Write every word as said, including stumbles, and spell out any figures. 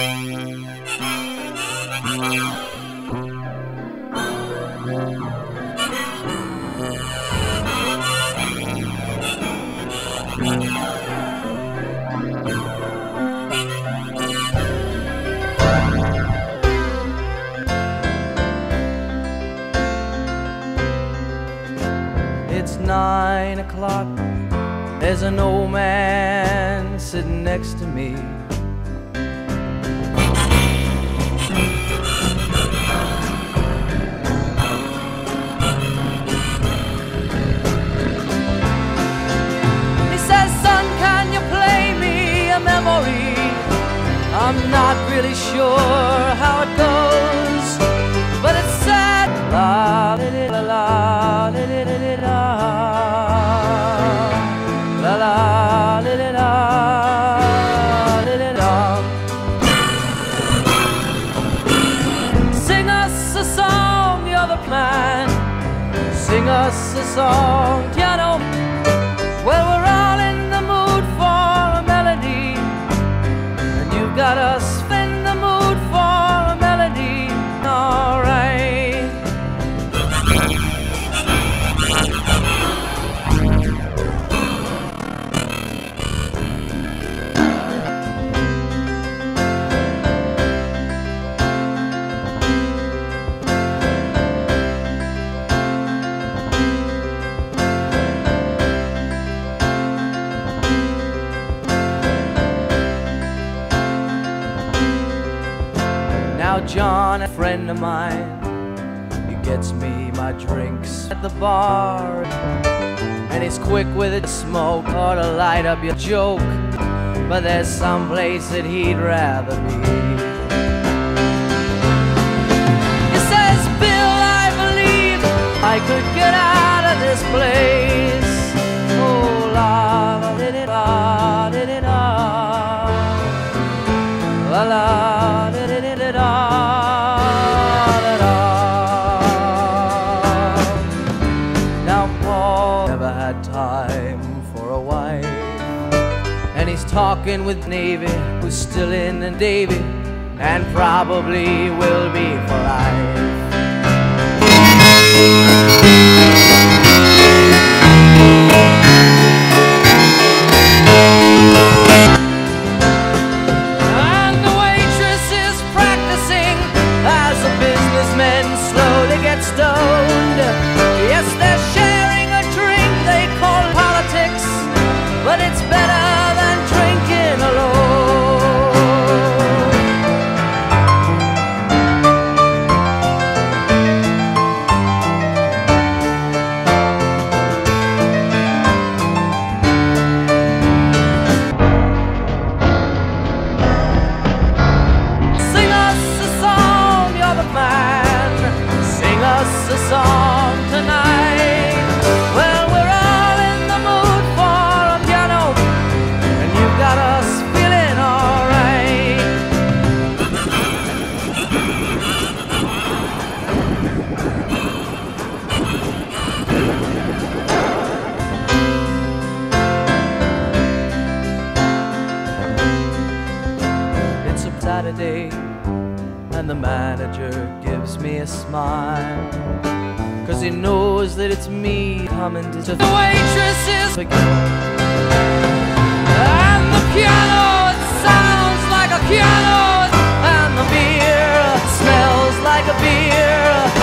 It's nine o'clock. There's an old man sitting next to me. He says, "Son, can you play me a memory? I'm not really sure how it goes, but it's sad." La la la la la la la la la la la la. Sing us a song, you're the man. Sing us a song, you know. Well, we're all in the mood for a melody, and you've got us in the mood for a melody. All right. Now John, a friend of mine, he gets me my drinks at the bar, and he's quick with it, smoke or to light up your joke, but there's some place that he'd rather be. He says, "Bill, I believe I could get out of this place." Oh, la la la la la la la la la la. Now Paul never had time for a wife, and he's talking with Navy, who's still in the Davy, and probably will be for life. And the waitress is practicing as the businessmen slowly get stoned. Yes, they're sharing a drink they call politics, but it's better than drinking alone. Sing us a song, you're the man. Sing us a song tonight. Well, we're all in the mood for a piano, and you've got us feeling alright. It's a Saturday, and the manager gives me a smile, 'cause he knows that it's me coming to the waitress is again. And the piano, it sounds like a piano, and the beer smells like a beer.